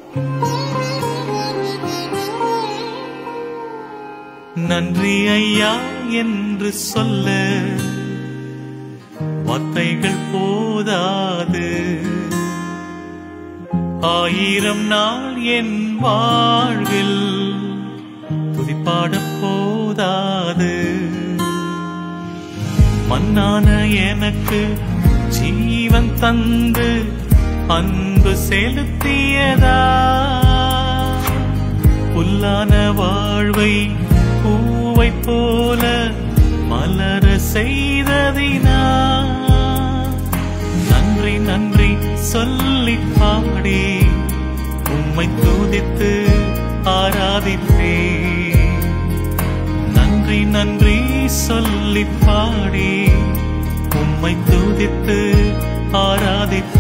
நன்றி ஐயா என்று சொல்ல வார்த்தைகள் போதாது. 1000 நாள் என் வாழ்வில் துதிப்பாட போதாது. மன்னான எனக்கு ஜீவன் தந்து அன்பு செலுத்தியதா, புல்லான வாழ்வை பூவை போல மலர செய்ததினா. நன்றி நன்றி சொல்லி பாடி உம்மை துதித்து ஆராதிப்பே. நன்றி நன்றி சொல்லி பாடி உம்மை துதித்து ஆராதிப்பே.